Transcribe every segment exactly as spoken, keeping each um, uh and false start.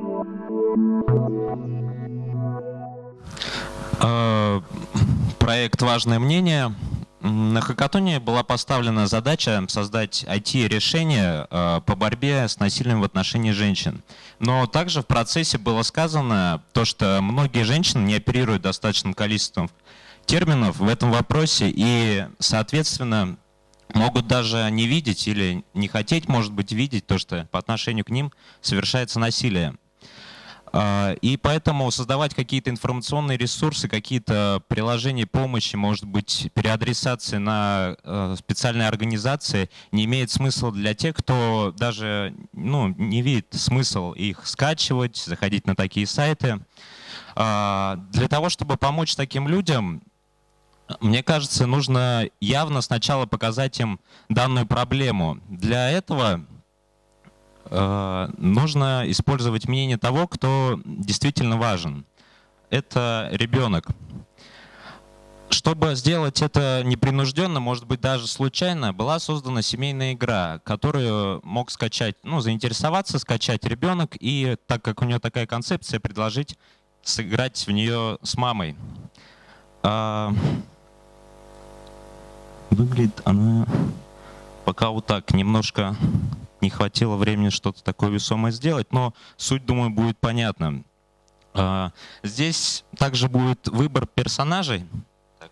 Проект «Важное мнение». На хакатоне была поставлена задача создать ай ти-решение по борьбе с насилием в отношении женщин. Но также в процессе было сказано то, что многие женщины не оперируют достаточным количеством терминов в этом вопросе и, соответственно, могут даже не видеть или не хотеть, может быть, видеть то, что по отношению к ним совершается насилие. И поэтому создавать какие-то информационные ресурсы, какие-то приложения помощи, может быть, переадресации на специальные организации не имеет смысла для тех, кто даже ну, не видит смысл их скачивать, заходить на такие сайты. Для того, чтобы помочь таким людям, мне кажется, нужно явно сначала показать им данную проблему. Для этого нужно использовать мнение того, кто действительно важен. Это ребенок. Чтобы сделать это непринужденно, может быть, даже случайно, была создана семейная игра, которую мог скачать, ну, заинтересоваться, скачать ребенок, и, так как у нее такая концепция, предложить сыграть в нее с мамой. Выглядит она пока вот так, немножко... Не хватило времени что-то такое весомое сделать, но суть, думаю, будет понятна. Здесь также будет выбор персонажей. Так.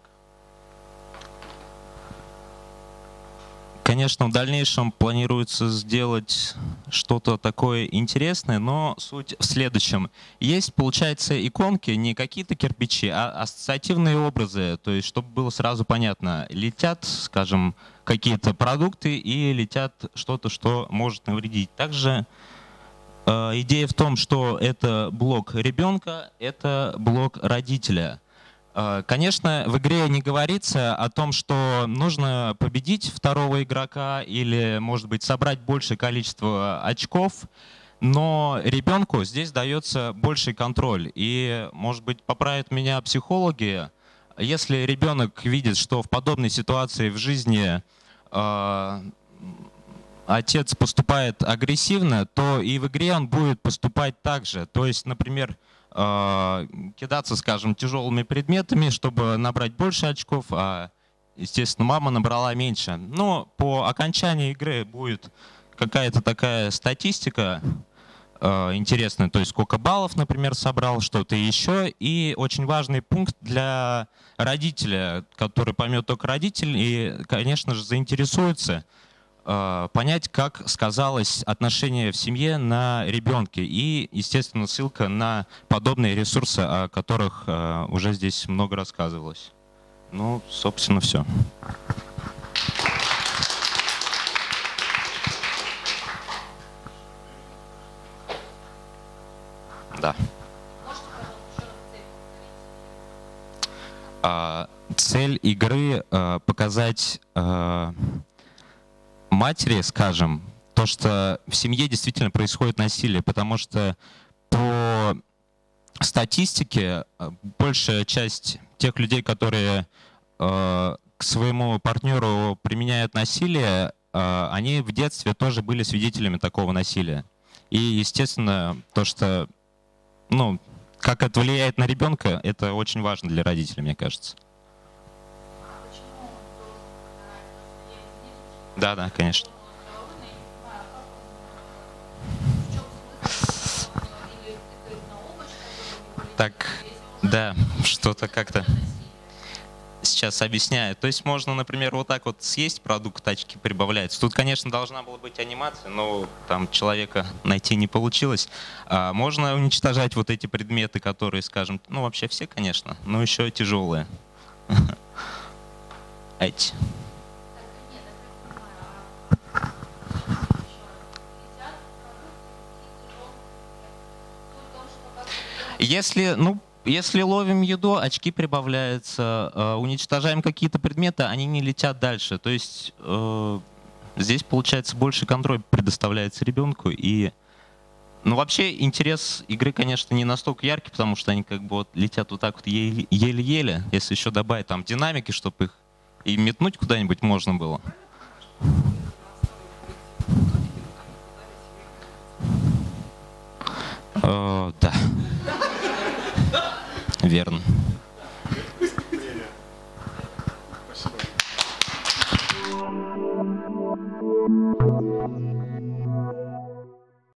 Конечно, в дальнейшем планируется сделать что-то такое интересное, но суть в следующем. Есть, получается, иконки, не какие-то кирпичи, а ассоциативные образы, то есть, чтобы было сразу понятно, летят, скажем, какие-то продукты и летят что-то, что может навредить. Также э, идея в том, что это блок ребенка, это блок родителя. Э, конечно, в игре не говорится о том, что нужно победить второго игрока или, может быть, собрать большее количество очков, но ребенку здесь дается больший контроль. И, может быть, поправят меня психологи, если ребенок видит, что в подобной ситуации в жизни э, отец поступает агрессивно, то и в игре он будет поступать так же. То есть, например, э, кидаться, скажем, тяжелыми предметами, чтобы набрать больше очков, а, естественно, мама набрала меньше. Но по окончании игры будет какая-то такая статистика интересно, то есть сколько баллов, например, собрал, что-то еще. И очень важный пункт для родителя, который поймет только родитель и, конечно же, заинтересуется, понять, как сказалось отношение в семье на ребенке. И, естественно, ссылка на подобные ресурсы, о которых уже здесь много рассказывалось. Ну, собственно, все. Да. А, цель игры а, показать а, матери, скажем, то, что в семье действительно происходит насилие, потому что по статистике большая часть тех людей, которые а, к своему партнеру применяют насилие, а, они в детстве тоже были свидетелями такого насилия. И, естественно, то, что ну, как это влияет на ребенка, это очень важно для родителей, мне кажется. Да, да, конечно. Так, да, что-то как-то сейчас объясняю. То есть можно, например, вот так вот съесть продукт, очки прибавляются. Тут, конечно, должна была быть анимация, но там человека найти не получилось. А можно уничтожать вот эти предметы, которые, скажем, ну вообще все, конечно, но еще тяжелые. Эти. Если, ну, Если ловим еду, очки прибавляются, э, уничтожаем какие-то предметы, они не летят дальше. То есть э, здесь, получается, больше контроль предоставляется ребенку. И, ну, вообще интерес игры, конечно, не настолько яркий, потому что они как бы вот летят вот так вот еле-еле. Если еще добавить там динамики, чтобы их и метнуть куда-нибудь можно было. Э, Верно. Спасибо.